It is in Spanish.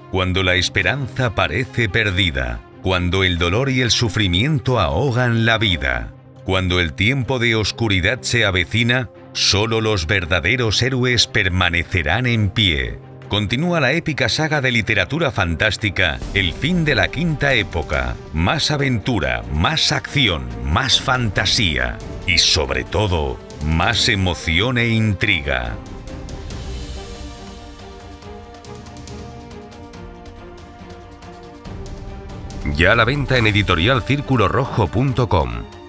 Cuando la esperanza parece perdida, cuando el dolor y el sufrimiento ahogan la vida, cuando el tiempo de oscuridad se avecina, solo los verdaderos héroes permanecerán en pie. Continúa la épica saga de literatura fantástica El fin de la quinta época. Más aventura, más acción, más fantasía y sobre todo, más emoción e intriga. Ya a la venta en editorialcirculorrojo.com.